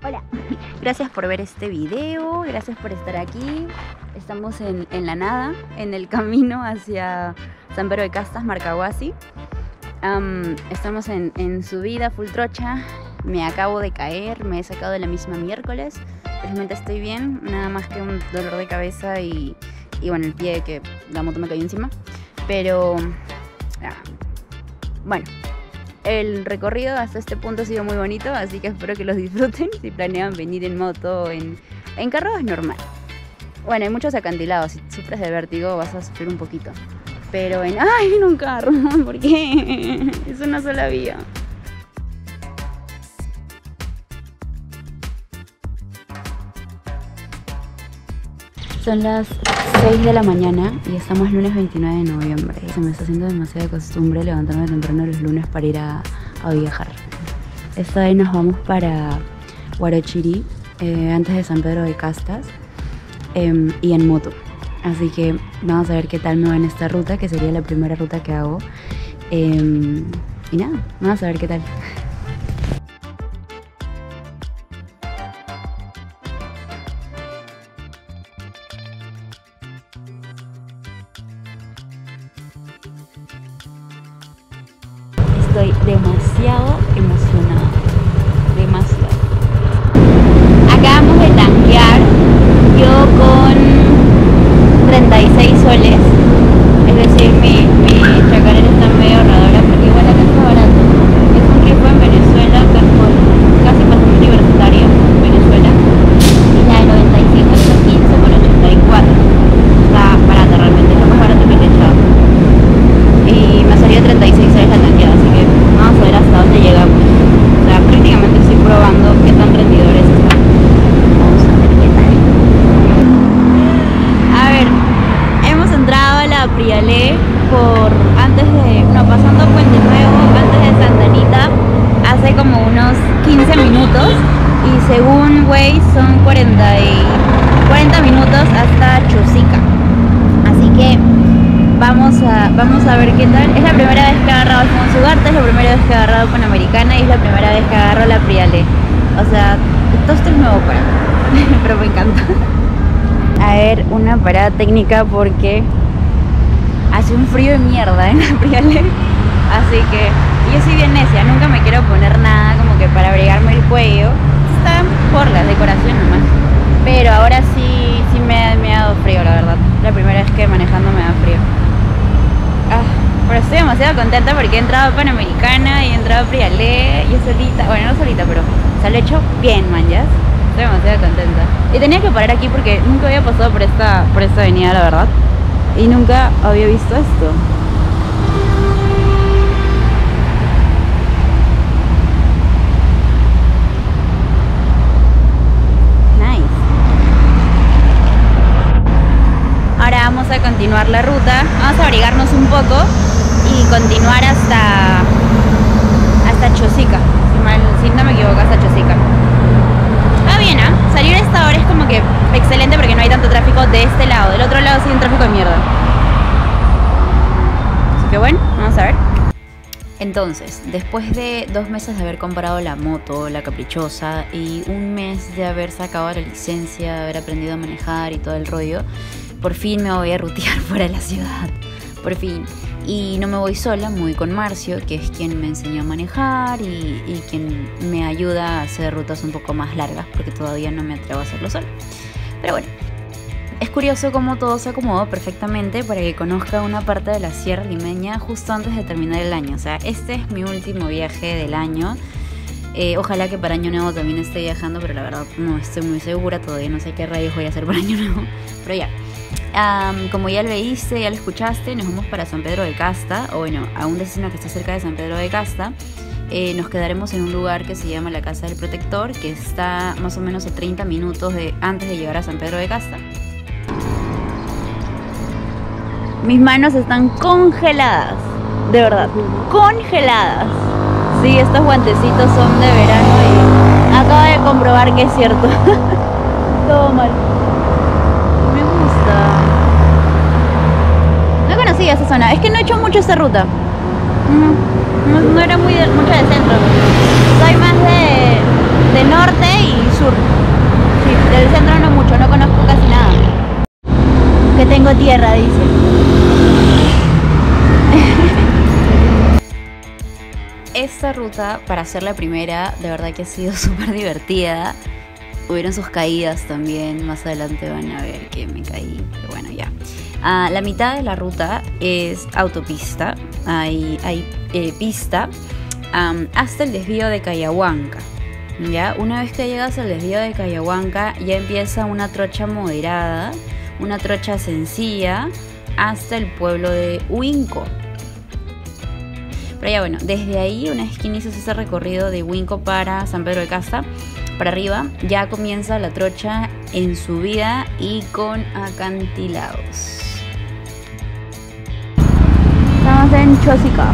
Hola, gracias por ver este video, gracias por estar aquí. Estamos en la nada, en el camino hacia San Pedro de Castas, Marcahuasi. Estamos en subida full trocha. Me acabo de caer, me he sacado de la misma miércoles. Realmente estoy bien, nada más que un dolor de cabeza y bueno, el pie que la moto me cayó encima. Pero bueno, el recorrido hasta este punto ha sido muy bonito, así que espero que los disfruten. Si planean venir en moto o en carro es normal. Bueno, hay muchos acantilados, si sufres de vértigo vas a sufrir un poquito. Pero ¡ay, en un carro! ¿Por qué? Es una sola vía. Son las 6 de la mañana y estamos lunes 29 de noviembre. Se me está haciendo demasiada costumbre levantarme temprano los lunes para ir a viajar. Esta vez nos vamos para Huarochirí, antes de San Pedro de Castas, y en moto. Así que vamos a ver qué tal me va en esta ruta, que sería la primera ruta que hago. Y nada, vamos a ver qué tal. Estoy demasiado emocionada, demasiado. Acabamos de tanquear, yo con 36 soles, es decir, mi chacarera está medio ahorradora porque igual acá está barato. Es un rico en Venezuela, casi pasó universitaria en Venezuela, y la de 95 es 15,84. Está barata realmente, es lo más barato que he echado. Y me salió 36 soles la tanqueada, así que vamos a ver hasta dónde llegamos. O sea, prácticamente estoy probando qué tan rendidores están. Vamos a ver qué tal. A ver, hemos entrado a la Prialé pasando Puente Nuevo, antes de Santa Anita, hace como unos 15 minutos. Y según Waze son 40 minutos hasta Chosica. Así que vamos a ver qué tal. Es la primera vez que he agarrado Alfonso Ugarte, es la primera vez que he agarrado Panamericana y es la primera vez que agarro la Prialé. O sea, todo esto es nuevo para mí, pero me encanta. A ver, una parada técnica porque hace un frío de mierda en la Prialé. Así que yo soy bien necia, nunca me quiero poner nada como que para abrigarme el cuello. Está por la decoración nomás. Pero ahora sí me ha dado frío, la verdad. La primera vez que manejando me da frío. Pero estoy demasiado contenta porque he entrado a Panamericana y he entrado a Prialé. Yo solita, bueno, no solita, pero se lo he hecho bien, man, ¿ya? Estoy demasiado contenta. Y tenía que parar aquí porque nunca había pasado por esta avenida, la verdad. Y nunca había visto esto. Vamos a continuar la ruta, vamos a abrigarnos un poco y continuar hasta Chosica, si no me equivoco, hasta Chosica. Está bien, ¿eh? Salir a esta hora es como que excelente porque no hay tanto tráfico de este lado, del otro lado sí hay un tráfico de mierda. Así que bueno, vamos a ver. Entonces, después de 2 meses de haber comprado la moto, la caprichosa, y un mes de haber sacado la licencia, de haber aprendido a manejar y todo el rollo, por fin me voy a rutear fuera de la ciudad, por fin. Y no me voy sola, me voy con Marcio, que es quien me enseñó a manejar y quien me ayuda a hacer rutas un poco más largas, porque todavía no me atrevo a hacerlo sola. Pero bueno, es curioso cómo todo se acomodó perfectamente para que conozca una parte de la Sierra Limeña justo antes de terminar el año. O sea, este es mi último viaje del año. Ojalá que para Año Nuevo también esté viajando, pero la verdad no estoy muy segura, todavía no sé qué rayos voy a hacer para Año Nuevo. Pero ya. Como ya lo veiste, ya lo escuchaste, nos vamos para San Pedro de Casta, o bueno, a un destino que está cerca de San Pedro de Casta. Nos quedaremos en un lugar que se llama la Casa del Protector, que está más o menos a 30 minutos antes de llegar a San Pedro de Casta. Mis manos están congeladas, de verdad, congeladas. Sí, estos guantecitos son de verano y acabo de comprobar que es cierto. Todo mal. No conocía esa zona, es que no he hecho mucho esta ruta. No era mucho de centro. Soy más de norte y sur. que tengo tierra, dice. Esta ruta, para ser la primera, de verdad que ha sido súper divertida. Hubieron sus caídas también, más adelante van a ver que me caí, pero bueno, ya. La mitad de la ruta es autopista, hay pista hasta el desvío de Cayahuanca. ¿Ya? Una vez que llegas al desvío de Cayahuanca ya empieza una trocha moderada, una trocha sencilla hasta el pueblo de Huinco. Pero ya bueno, desde ahí, una vez que inicias ese recorrido de Huinco para San Pedro de Casta, para arriba, ya comienza la trocha en subida y con acantilados. Estamos en Chosica.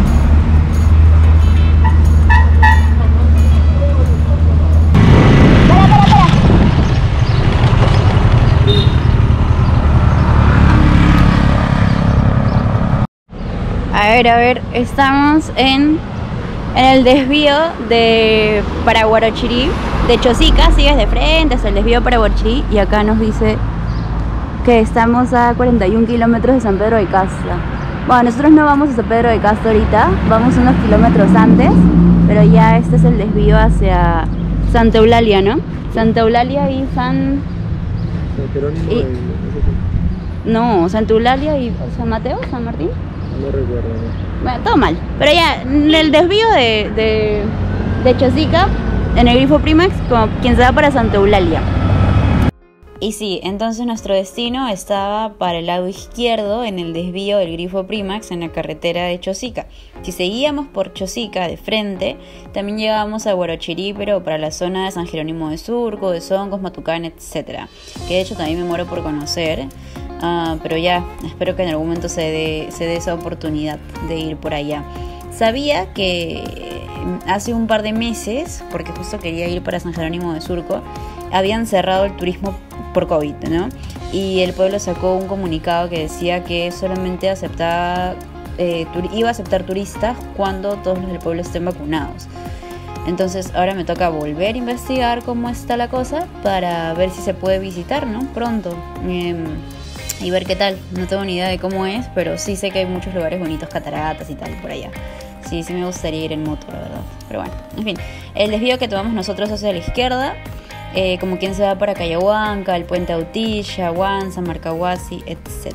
A ver, estamos en el desvío de Paraguarochirí, de Chosica, sigues de frente hasta el desvío de Paraguarochirí y acá nos dice que estamos a 41 kilómetros de San Pedro de Casta. Bueno, nosotros no vamos a San Pedro de Casta ahorita, vamos unos kilómetros antes, pero ya este es el desvío hacia Santa Eulalia, ¿no? Santa Eulalia y San Jerónimo no, Santa Eulalia y San Mateo, San Martín. No recuerdo. Bueno, todo mal. Pero ya, el desvío de Chosica, en el Grifo Primax, como quien se va para Santa Eulalia. Y sí, entonces nuestro destino estaba para el lado izquierdo, en el desvío del Grifo Primax, en la carretera de Chosica. Si seguíamos por Chosica de frente, también llegábamos a Huarochirí, pero para la zona de San Jerónimo de Surco, de Songos, Matucán, etc. Que de hecho también me muero por conocer. Pero ya, espero que en algún momento se dé esa oportunidad de ir por allá. Sabía que hace un par de meses, porque justo quería ir para San Jerónimo de Surco, habían cerrado el turismo por COVID, ¿no? Y el pueblo sacó un comunicado que decía que solamente iba a aceptar turistas cuando todos los del pueblo estén vacunados. Entonces ahora me toca volver a investigar cómo está la cosa para ver si se puede visitar, ¿no? Pronto. Y ver qué tal. No tengo ni idea de cómo es, pero sí sé que hay muchos lugares bonitos, cataratas y tal por allá. Sí me gustaría ir en moto, la verdad. Pero bueno, en fin. El desvío que tomamos nosotros hacia la izquierda, como quien se va para Cayahuanca, el puente Autilla, Huanza, Marcahuasi, etc.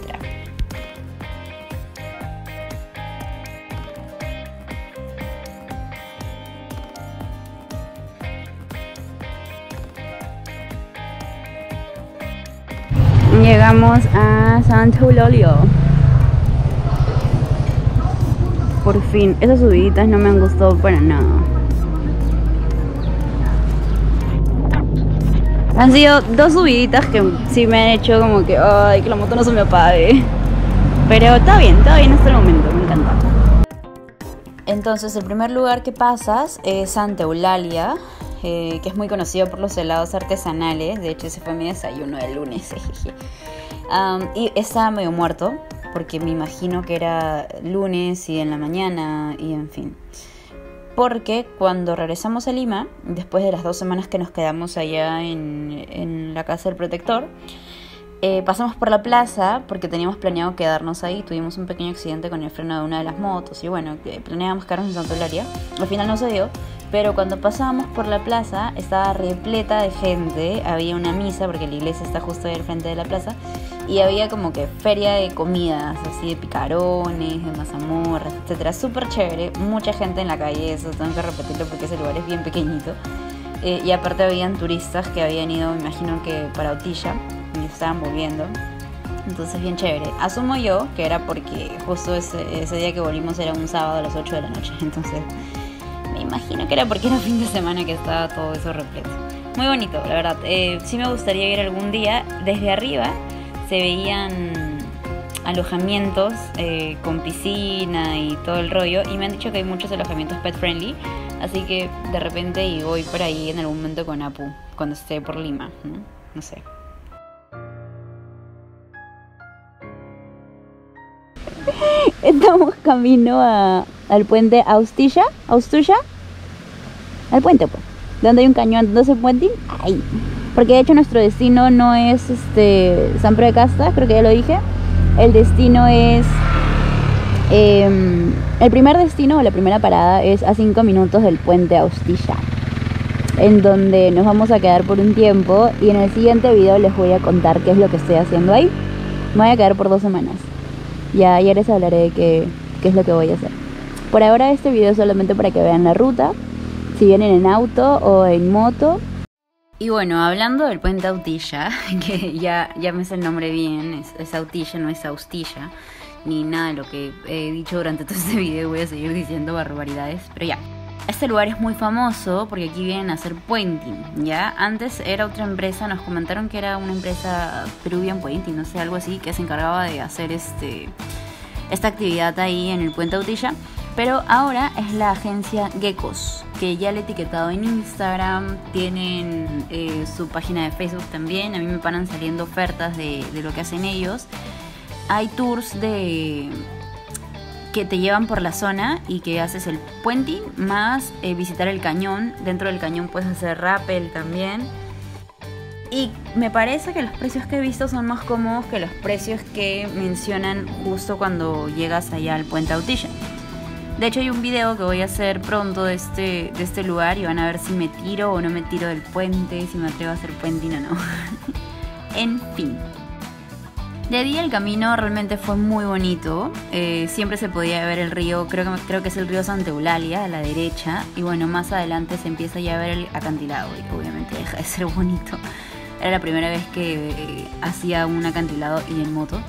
Llegamos a Santa Eulalia. Por fin, esas subiditas no me han gustado para nada. Han sido dos subiditas que sí me han hecho como que, ay, que la moto no se me apague. Pero está bien hasta el momento, me encanta. Entonces el primer lugar que pasas es Santa Eulalia, que es muy conocido por los helados artesanales. De hecho ese fue mi desayuno del lunes. Y estaba medio muerto, porque me imagino que era lunes y en la mañana y en fin. Porque cuando regresamos a Lima, después de las 2 semanas que nos quedamos allá en la casa del protector, pasamos por la plaza porque teníamos planeado quedarnos ahí. Tuvimos un pequeño accidente con el freno de una de las motos y bueno, planeábamos quedarnos en Santa Eulalia. Al final no se dio, pero cuando pasábamos por la plaza estaba repleta de gente. Había una misa porque la iglesia está justo ahí al frente de la plaza y había como que feria de comidas, así de picarones, de mazamorras, etcétera. Súper chévere, mucha gente en la calle, eso tengo que repetirlo porque ese lugar es bien pequeñito. Y aparte habían turistas que habían ido, me imagino que para Autilla, y estaban volviendo. Entonces bien chévere. Asumo yo que era porque justo ese día que volvimos era un sábado a las 8 de la noche. Entonces me imagino que era porque era fin de semana que estaba todo eso repleto. Muy bonito, la verdad. Sí me gustaría ir algún día. Desde arriba se veían alojamientos con piscina y todo el rollo. Y me han dicho que hay muchos alojamientos pet friendly. Así que de repente y voy por ahí en algún momento con Apu cuando esté por Lima, ¿no? No sé. Estamos camino al puente Austilla, al puente pues, donde hay un cañón, donde se puente ahí, porque de hecho nuestro destino no es San Pedro de Casta, creo que ya lo dije, El destino es... el primer destino o la primera parada es a 5 minutos del puente Austilla, en donde nos vamos a quedar por un tiempo, y en el siguiente video les voy a contar qué es lo que estoy haciendo ahí. Me voy a quedar por 2 semanas. Ya les hablaré de qué es lo que voy a hacer. Por ahora este video es solamente para que vean la ruta, si vienen en auto o en moto. Y bueno, hablando del puente Austilla, que ya me sé el nombre bien, es Austilla, no es Austilla, ni nada de lo que he dicho durante todo este video. Voy a seguir diciendo barbaridades, pero ya. Este lugar es muy famoso porque aquí vienen a hacer puenting, ¿ya? Antes era otra empresa, nos comentaron que era una empresa Peruvian Puenting, no sé, algo así, que se encargaba de hacer esta actividad ahí en el puente Austilla. Pero ahora es la agencia Geckos, que ya le he etiquetado en Instagram, tienen su página de Facebook también. A mí me paran saliendo ofertas de lo que hacen ellos. Hay tours que te llevan por la zona y que haces el puenting más visitar el cañón. Dentro del cañón puedes hacer rappel también. Y me parece que los precios que he visto son más cómodos que los precios que mencionan justo cuando llegas allá al puente Austilla. De hecho hay un video que voy a hacer pronto de este lugar y van a ver si me tiro o no me tiro del puente, si me atrevo a hacer puenting o no. En fin. De día el camino realmente fue muy bonito, siempre se podía ver el río, creo que es el río Santa Eulalia a la derecha, y bueno, más adelante se empieza ya a ver el acantilado y obviamente deja de ser bonito. Era la primera vez que hacía un acantilado y en moto.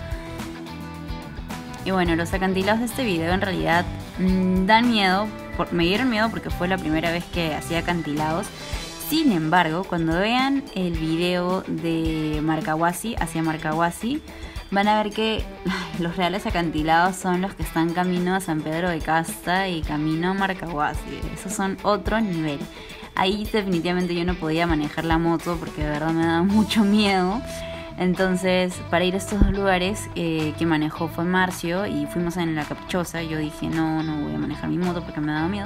Y bueno, los acantilados de este video en realidad dan miedo, me dieron miedo porque fue la primera vez que hacía acantilados. Sin embargo, cuando vean el video de Marcahuasi, hacia Marcahuasi, van a ver que los reales acantilados son los que están camino a San Pedro de Casta y camino a Marcahuasi. Esos son otro nivel. Ahí definitivamente yo no podía manejar la moto porque de verdad me daba mucho miedo. Entonces, para ir a estos 2 lugares que manejó fue Marcio y fuimos en la Caprichosa. Yo dije, no voy a manejar mi moto porque me daba miedo.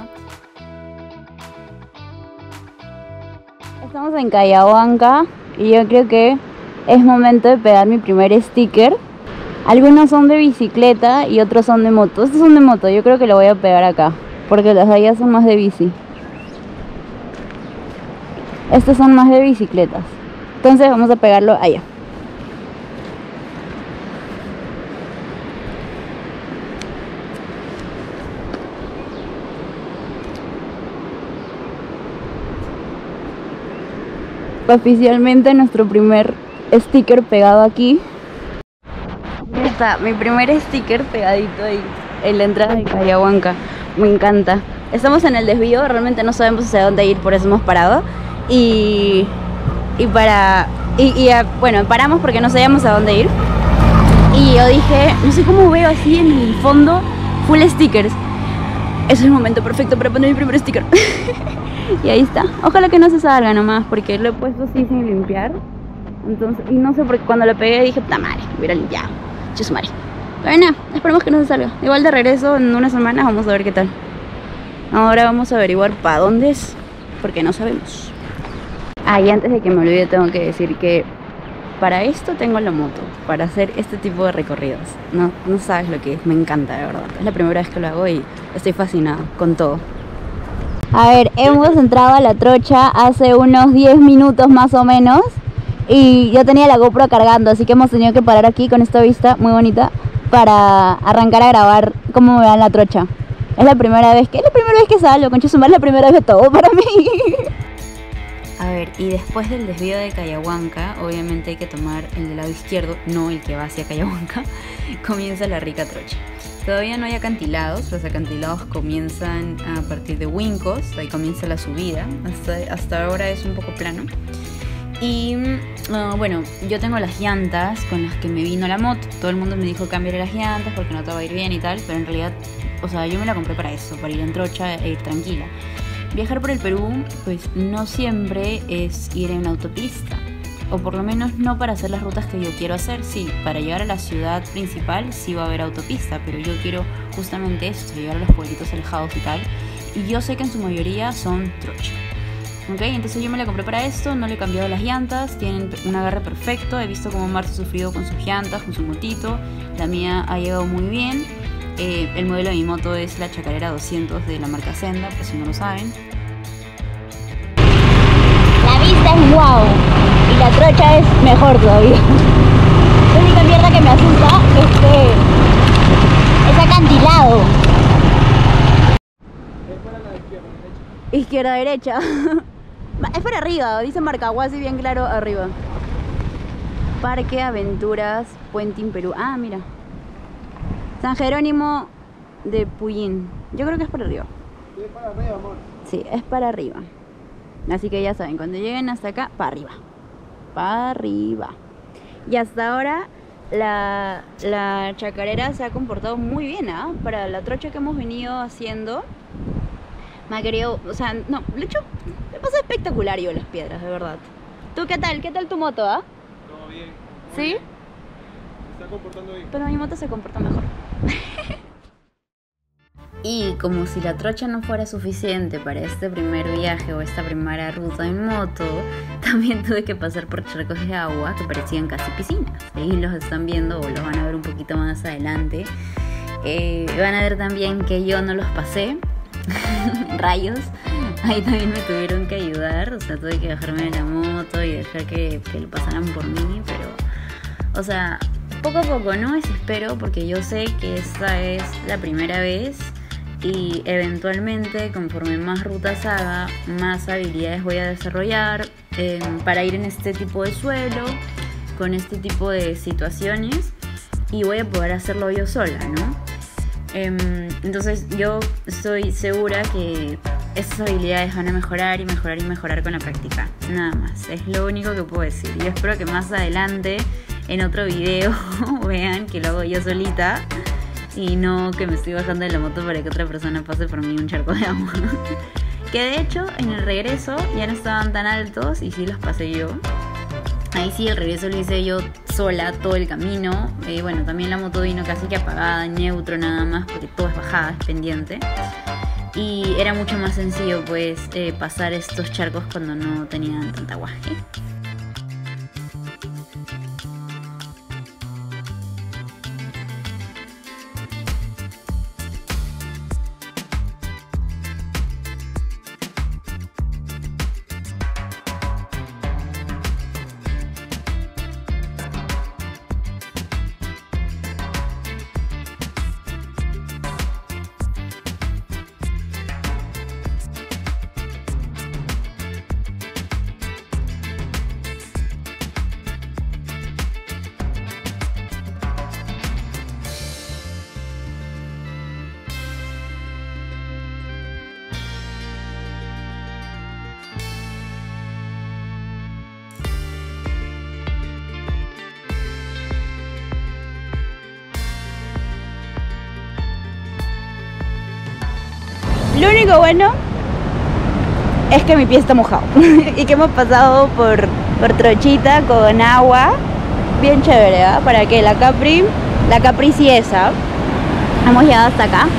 Estamos en Cayahuanca y yo creo que es momento de pegar mi primer sticker. Algunos son de bicicleta y otros son de moto. Estos son de moto, yo creo que lo voy a pegar acá, porque las de allá son más de bici. Estos son más de bicicletas. Entonces vamos a pegarlo allá. Oficialmente nuestro primer sticker pegado aquí. Está mi primer sticker pegadito ahí en la entrada de Cayahuanca. Me encanta. Estamos en el desvío, realmente no sabemos hacia dónde ir, por eso hemos parado. Bueno, paramos porque no sabíamos a dónde ir. Y yo dije, no sé cómo veo así en el fondo full stickers. Es el momento perfecto para poner mi primer sticker. Y ahí está. Ojalá que no se salga nomás, porque lo he puesto así sin limpiar. Entonces, y no sé por qué cuando lo pegué dije, puta madre, me hubiera limpiado. Chusmare. Pero nada, esperemos que no se salga. Igual de regreso en unas semanas vamos a ver qué tal. Ahora vamos a averiguar para dónde es, porque no sabemos. Y antes de que me olvide tengo que decir que para esto tengo la moto, para hacer este tipo de recorridos. No sabes lo que es, me encanta de verdad. Es la primera vez que lo hago y estoy fascinada con todo. A ver, hemos entrado a la trocha hace unos 10 minutos más o menos. Y yo tenía la GoPro cargando, así que hemos tenido que parar aquí con esta vista muy bonita para arrancar a grabar cómo me va en la trocha. Es la primera vez que salgo, concha su madre, es la primera vez de todo para mí. A ver, y después del desvío de Cayahuanca, obviamente hay que tomar el del lado izquierdo, no el que va hacia Cayahuanca, comienza la rica trocha. Todavía no hay acantilados, los acantilados comienzan a partir de Huincos, ahí comienza la subida, hasta ahora es un poco plano. Y bueno, yo tengo las llantas con las que me vino la moto. Todo el mundo me dijo cambiarle las llantas porque no te va a ir bien y tal, pero en realidad, o sea, yo me la compré para eso, para ir en trocha e ir tranquila. Viajar por el Perú, pues no siempre es ir en autopista, o por lo menos no para hacer las rutas que yo quiero hacer. Sí, para llegar a la ciudad principal sí va a haber autopista, pero yo quiero justamente esto, llegar a los pueblitos alejados y tal, y yo sé que en su mayoría son trocha. Ok, entonces yo me la compré para esto, no le he cambiado las llantas, tienen un agarre perfecto. He visto cómo Marce ha sufrido con sus llantas, con su motito. La mía ha llegado muy bien. El modelo de mi moto es la Chacarera 200 de la marca Senda, por si no lo saben. La vista es wow y la trocha es mejor todavía. La única mierda que me asusta es acantilado. Izquierda, derecha. Es para arriba, dice Marcahuasi bien claro arriba. Parque Aventuras, Puentín, Perú. Ah, mira. San Jerónimo de Puyín. Yo creo que es para arriba. Sí, es para arriba, amor. Sí, es para arriba. Así que ya saben, cuando lleguen hasta acá, para arriba. Para arriba. Y hasta ahora la chacarera se ha comportado muy bien, ¿ah? Para la trocha que hemos venido haciendo. Me ha querido, o sea, no, lo he hecho, me pasa espectacular yo las piedras, de verdad. ¿Tú qué tal? ¿Qué tal tu moto, ah? Todo bien. ¿Sí? Bien. Se está comportando bien. Pero mi moto se comporta mejor. Y como si la trocha no fuera suficiente para este primer viaje o esta primera ruta en moto, también tuve que pasar por charcos de agua que parecían casi piscinas. Ahí los están viendo o los van a ver un poquito más adelante. Van a ver también que yo no los pasé. Rayos, ahí también me tuvieron que ayudar, o sea, tuve que bajarme de la moto y dejar que lo pasaran por mí, pero, o sea, poco a poco, no me desespero porque yo sé que esta es la primera vez y eventualmente, conforme más rutas haga, más habilidades voy a desarrollar para ir en este tipo de suelo, con este tipo de situaciones, y voy a poder hacerlo yo sola, ¿no? Entonces yo estoy segura que esas habilidades van a mejorar y mejorar y mejorar con la práctica, nada más, es lo único que puedo decir. Yo espero que más adelante en otro video vean que lo hago yo solita y no que me estoy bajando de la moto para que otra persona pase por mí un charco de agua. Que de hecho en el regreso ya no estaban tan altos y sí los pasé yo. Ahí sí, el regreso lo hice yo sola todo el camino. Bueno, también la moto vino casi que apagada, en neutro nada más, porque todo es bajada, es pendiente. Y era mucho más sencillo pues pasar estos charcos cuando no tenían tanta aguaje. Lo único bueno es que mi pie está mojado y que hemos pasado por trochita con agua, bien chévere, ¿eh? Para que la Capri sí esa. Hemos llegado hasta acá.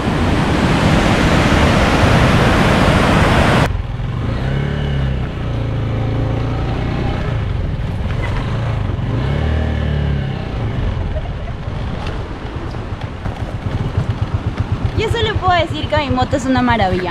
Yo solo puedo decir que mi moto es una maravilla.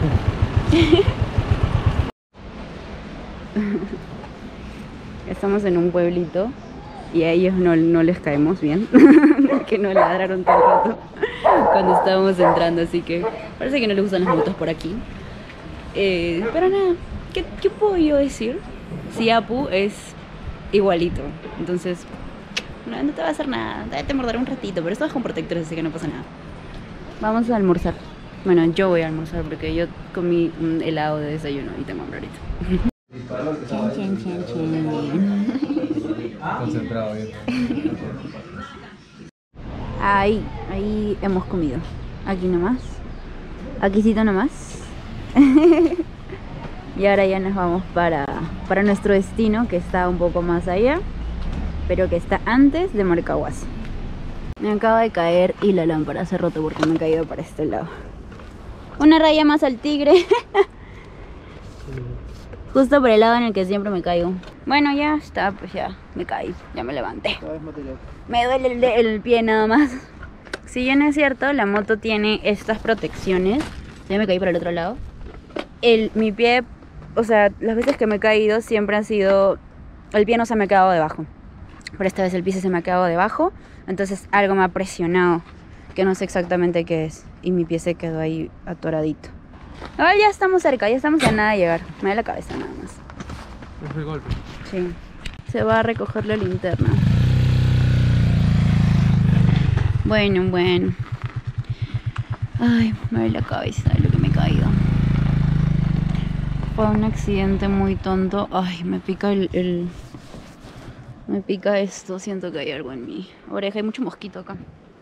Estamos en un pueblito y a ellos no les caemos bien, que no ladraron tan rato cuando estábamos entrando, así que parece que no les gustan las motos por aquí. Pero nada, ¿qué puedo yo decir? Si Apu es igualito, entonces no te va a hacer nada, te morderá un ratito, pero esto es con protectores, así que no pasa nada. Vamos a almorzar. Bueno, yo voy a almorzar porque yo comí un helado de desayuno y tengo hambre ahorita. Concentrado bien. Ahí hemos comido. Aquí nomás. Aquícito nomás. Y ahora ya nos vamos para nuestro destino, que está un poco más allá, pero que está antes de Marcahuasi. Me acaba de caer y la lámpara se ha roto porque me he caído para este lado. Una raya más al tigre. Justo por el lado en el que siempre me caigo. Bueno, ya está, pues ya me caí, ya me levanté. Cada vez material. Me duele el pie nada más. Si bien es cierto, la moto tiene estas protecciones. Ya me caí por el otro lado. Mi pie, o sea, las veces que me he caído siempre han sido... El pie no se me ha quedado debajo. Pero esta vez el pie se me ha quedado debajo. Entonces algo me ha presionado, que no sé exactamente qué es. Y mi pie se quedó ahí atoradito. Ahora ya estamos cerca, ya estamos a nada de llegar. Me da la cabeza nada más. Es el golpe. Sí. Se va a recoger la linterna. Bueno. Ay, me duele la cabeza de lo que me he caído. Fue un accidente muy tonto. Ay, me pica me pica esto. Siento que hay algo en mi oreja. Hay mucho mosquito acá.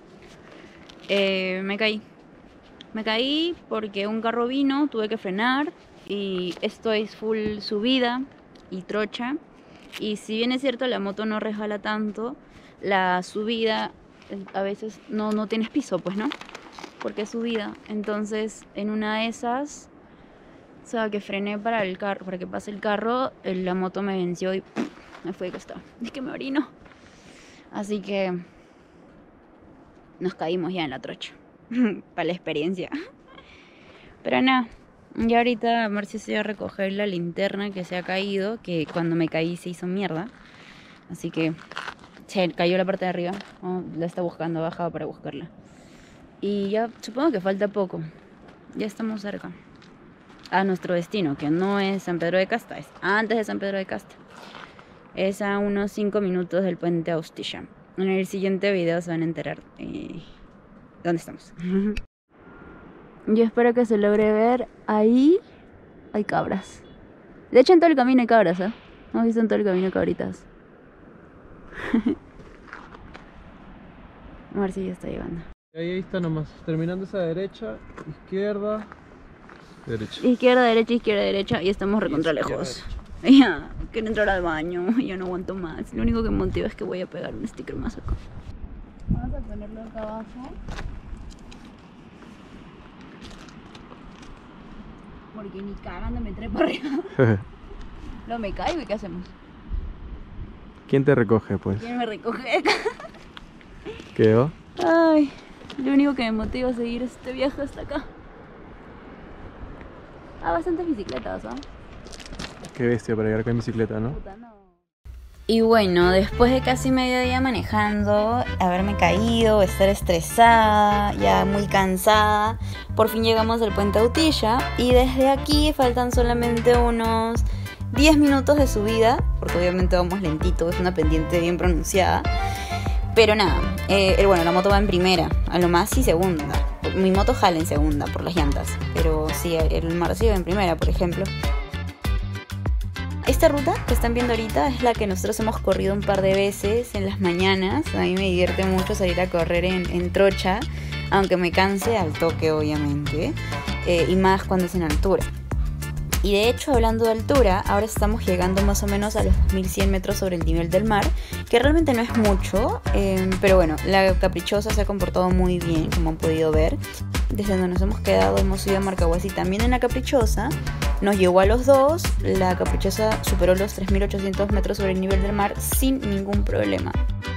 Me caí. Me caí porque un carro vino, tuve que frenar. Y esto es full subida y trocha. Y si bien es cierto, la moto no resbala tanto, la subida a veces no tienes piso, pues, ¿no? Porque es subida. Entonces, en una de esas, o sea, que frené para que pase el carro, la moto me venció y me fue de costado. Es que me orino. Así que nos caímos ya en la trocha. Para la experiencia. Pero nada, ya ahorita Marcia se va a recoger la linterna que se ha caído, que cuando me caí se hizo mierda. Así que se cayó la parte de arriba. La está buscando, ha bajado para buscarla. Y ya supongo que falta poco. Ya estamos cerca a nuestro destino, que no es San Pedro de Casta, es antes de San Pedro de Casta. Es a unos 5 minutos del puente Austilla. En el siguiente video se van a enterar dónde estamos. Yo espero que se logre ver. Ahí hay cabras. De hecho, en todo el camino hay cabras, ¿eh? Hemos visto en todo el camino cabritas. A ver si ya está llegando. Ahí está nomás, terminando esa derecha, izquierda, derecha. Izquierda, derecha. Y estamos recontra lejos. Ya, quiero entrar al baño. Ya no aguanto más. Lo único que me motiva es que voy a pegar un sticker más acá. Vamos a ponerlo acá abajo. Porque ni cagando me trepo arriba. No me caigo y ¿qué hacemos? ¿Quién te recoge, pues? ¿Quién me recoge acá? ¿Quedó? Ay, lo único que me motiva a seguir este viaje hasta acá. Bastantes bicicletas, ¿ah? Qué bestia para llegar acá en bicicleta, ¿no? Puta, no. Y bueno, después de casi medio día manejando, haberme caído, estar estresada, ya muy cansada, por fin llegamos al puente Austilla y desde aquí faltan solamente unos 10 minutos de subida, porque obviamente vamos lentito, es una pendiente bien pronunciada. Pero nada, bueno, la moto va en primera, a lo más y segunda. Mi moto jala en segunda por las llantas, pero sí, el Marcio va en primera, por ejemplo. Esta ruta que están viendo ahorita es la que nosotros hemos corrido un par de veces en las mañanas. A mí me divierte mucho salir a correr en trocha, aunque me canse al toque, obviamente, y más cuando es en altura. Y de hecho, hablando de altura, ahora estamos llegando más o menos a los 2100 metros sobre el nivel del mar, que realmente no es mucho, pero bueno, la Caprichosa se ha comportado muy bien, como han podido ver. Desde donde nos hemos quedado hemos subido a Marcahuasi también en la Caprichosa, nos llevó a los dos, la Caprichosa superó los 3800 metros sobre el nivel del mar sin ningún problema.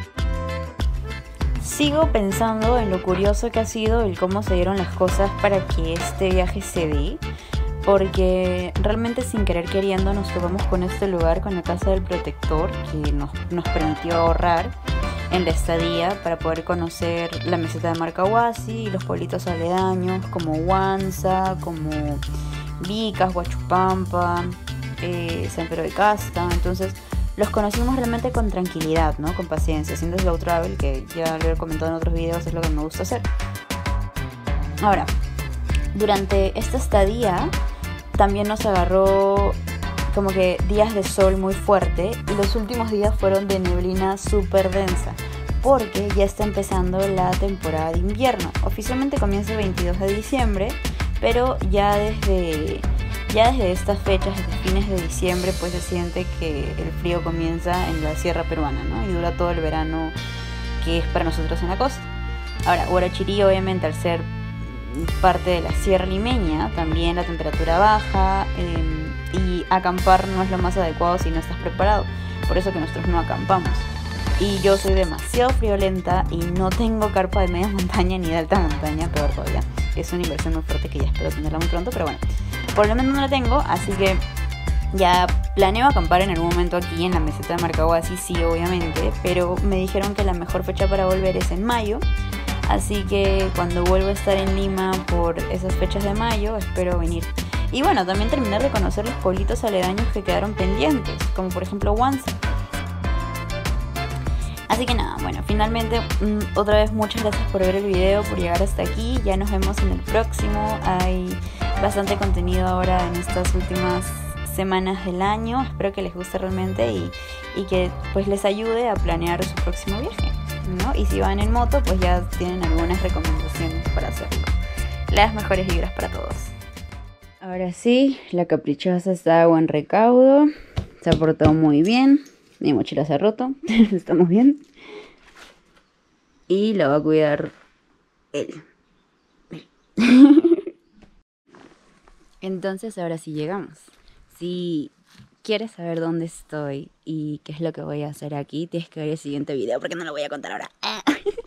Sigo pensando en lo curioso que ha sido el cómo se dieron las cosas para que este viaje se dé. Porque realmente sin querer queriendo nos topamos con este lugar, con la Casa del Protector, que nos permitió ahorrar en la estadía para poder conocer la meseta de Marcahuasi y los pueblitos aledaños como Huanza, como Vicas, Huachupampa, San Pedro de Casta. Entonces los conocimos realmente con tranquilidad, ¿no? Con paciencia, siendo slow travel, que ya lo he comentado en otros videos, es lo que me gusta hacer. Ahora, durante esta estadía también nos agarró como que días de sol muy fuerte y los últimos días fueron de neblina súper densa porque ya está empezando la temporada de invierno. Oficialmente comienza el 22 de diciembre, pero ya desde estas fechas, desde fines de diciembre, pues se siente que el frío comienza en la sierra peruana, ¿no? Y dura todo el verano que es para nosotros en la costa. Ahora, Huarachirí, obviamente, al ser parte de la sierra limeña, también la temperatura baja, y acampar no es lo más adecuado si no estás preparado. Por eso que nosotros no acampamos. Y yo soy demasiado friolenta y no tengo carpa de media montaña ni de alta montaña, peor todavía. Es una inversión muy fuerte que ya espero tenerla muy pronto, pero bueno, por lo menos no la tengo, así que ya planeo acampar en algún momento aquí en la meseta de Marcahuasi, sí, obviamente, pero me dijeron que la mejor fecha para volver es en mayo, así que cuando vuelva a estar en Lima por esas fechas de mayo, espero venir. Y bueno, también terminar de conocer los pueblitos aledaños que quedaron pendientes, como por ejemplo Huanza. Así que nada, bueno, finalmente otra vez muchas gracias por ver el video, por llegar hasta aquí. Ya nos vemos en el próximo. Hay bastante contenido ahora en estas últimas semanas del año. Espero que les guste realmente y que pues les ayude a planear su próximo viaje, ¿no? Y si van en moto, pues ya tienen algunas recomendaciones para hacerlo. Las mejores vibras para todos. Ahora sí, la caprichosa está a buen recaudo. Se ha portado muy bien. Mi mochila se ha roto, estamos bien. Y la va a cuidar él. Entonces ahora sí llegamos. Si quieres saber dónde estoy y qué es lo que voy a hacer aquí, tienes que ver el siguiente video porque no lo voy a contar ahora.